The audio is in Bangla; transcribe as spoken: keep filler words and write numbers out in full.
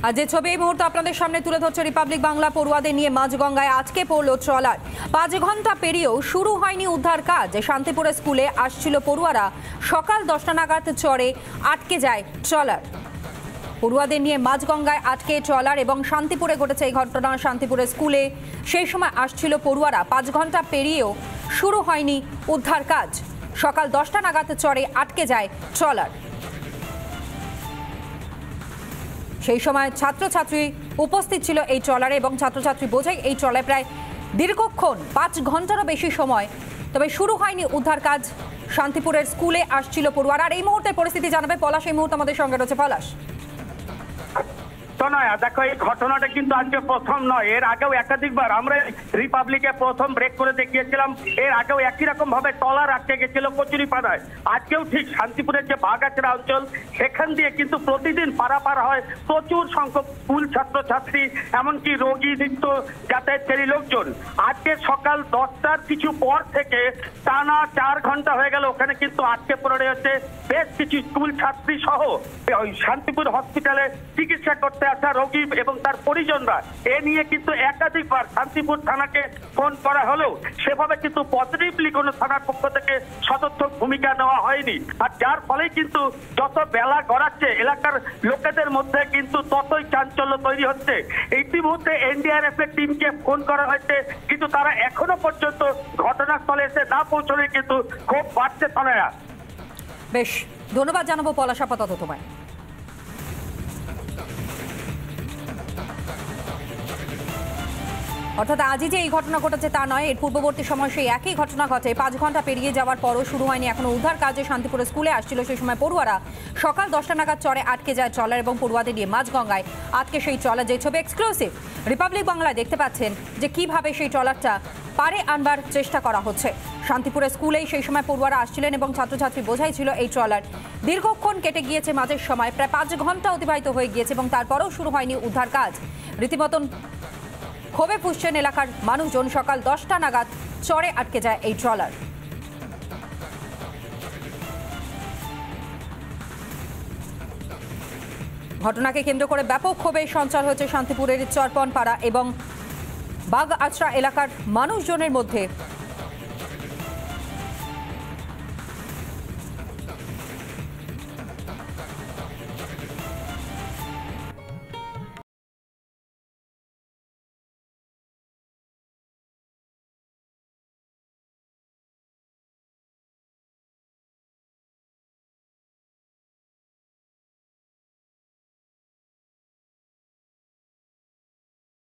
আর যে ছবি এই মুহূর্তে আপনাদের সামনে তুলে ধরছে রিপাবলিক বাংলা, পড়ুয়াদের নিয়ে মাঝগঙ্গায় আজকে পড়ল ট্রলার। পাঁচ ঘন্টা পেরিয়েও শুরু হয়নি উদ্ধার কাজ। শান্তিপুরের স্কুলে আসছিল পড়ুয়ারা, সকাল দশটা নাগাদ চরে আটকে যায় ট্রলার। পড়ুয়াদের নিয়ে মাঝগঙ্গায় আটকে ট্রলার এবং শান্তিপুরে ঘটেছে এই ঘটনা। শান্তিপুরের স্কুলে সেই সময় আসছিল পড়ুয়ারা, পাঁচ ঘন্টা পেরিয়েও শুরু হয়নি উদ্ধার কাজ। সকাল দশটা নাগাদ চরে আটকে যায় ট্রলার। সেই সময় ছাত্রছাত্রী উপস্থিত ছিল এই ট্রলারে এবং ছাত্রছাত্রী বোঝাই এই ট্রলারে প্রায় দীর্ঘক্ষণ পাঁচ ঘন্টারও বেশি সময়, তবে শুরু হয়নি উদ্ধার কাজ। শান্তিপুরের স্কুলে আসছিল পড়ুয়ারা। আর এই মুহূর্তের পরিস্থিতি জানাবে পলাশ, এই মুহূর্তে আমাদের সঙ্গে রয়েছে পলাশ। দেখো, এই ঘটনাটা কিন্তু আজকে প্রথম নয়, এর আগেও একাধিকবার আমরা রিপাবলিকে প্রথম ব্রেক করে দেখিয়েছিলাম। এর আগেও একই রকম ভাবে ট্রলার আটকে গেছিল কচুরিপাড়ায়। আজকেও ঠিক শান্তিপুরের যে বাগাছড়া অঞ্চল, সেখান দিয়ে কিন্তু প্রতিদিন পারাপার হয় প্রচুর সংখ্যক স্কুল ছাত্রছাত্রী, এমনকি রোগী নিত্য যাতায়াতকারী লোকজন। আজকে সকাল দশটার কিছু পর থেকে টানা চার ঘন্টা হয়ে গেল ওখানে কিন্তু আটকে পড়ে রয়েছে বেশ কিছু স্কুল ছাত্রী সহ ওই শান্তিপুর হসপিটালে চিকিৎসা করতে আসা রোগী এবং তার পরিজনরা। এ নিয়ে কিন্তু একাধিকবার শান্তিপুর থানাকে ফোন করা হলেও সেভাবে কিন্তু পজিটিভলি কোনো থানার পক্ষ থেকে সদর্থক ভূমিকা নেওয়া হয়নি। আর যার ফলে কিন্তু যত বেলা গড়াচ্ছে এলাকার লোকেদের মধ্যে কিন্তু ততই চাঞ্চল্য তৈরি হচ্ছে। ইতিমধ্যে এনডিআরএফ এর টিমকে ফোন করা হয়েছে, কিন্তু তারা এখনো পর্যন্ত ঘটনাস্থলে এসে না পৌঁছলে কিন্তু খুব বাড়ছে থানায়। বেশ, ধন্যবাদ জানাবো পলাশ আপাতত তোমায়। অর্থাৎ আজই যে এই ঘটনা ঘটেছে তা নয়, এর পূর্ববর্তী সময় সেই একই ঘটনা ঘটে। পাঁচ ঘন্টা পেরিয়ে যাওয়ার পরও শুরু হয়নি এখনো উদ্ধার কাজে। শান্তিপুরের স্কুলে আসছিল সেই সময় পড়ুয়ারা, সকাল দশটা নাগাদ চরে আটকে যায় ট্রলার এবং পড়ুয়াদের নিয়ে মাঝগঙ্গায় আটকে সেই ট্রলার। যে ছবি এক্সক্লুসিভ রিপাবলিক বাংলায় দেখতে পাচ্ছেন যে কিভাবে সেই ট্রলারটা পারে আনবার চেষ্টা করা হচ্ছে। শান্তিপুরের স্কুলেই সেই সময় পড়ুয়ারা আসছিলেন এবং ছাত্রছাত্রী বোঝাই ছিল এই ট্রলার। দীর্ঘক্ষণ কেটে গিয়েছে মাঝের সময়, প্রায় পাঁচ ঘন্টা অতিবাহিত হয়ে গিয়েছে এবং তারপরেও শুরু হয়নি উদ্ধার কাজ। রীতিমতন ক্ষোভে ফুঁসছেন এলাকার মানুষজন। সকাল দশটা নাগাদ চরে আটকে যায় এই ট্রলার। ঘটনাকে কেন্দ্র করে ব্যাপক ক্ষোভে সঞ্চার হয়েছে শান্তিপুরের চরপনপাড়া এবং বাগ আচরা এলাকার মানুষজনের মধ্যে।